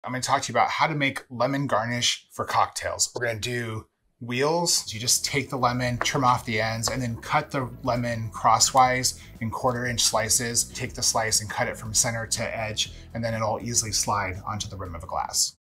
I'm going to talk to you about how to make lemon garnish for cocktails. We're going to do wheels. You just take the lemon, trim off the ends, and then cut the lemon crosswise in 1/4-inch slices. Take the slice and cut it from center to edge, and then it'll easily slide onto the rim of a glass.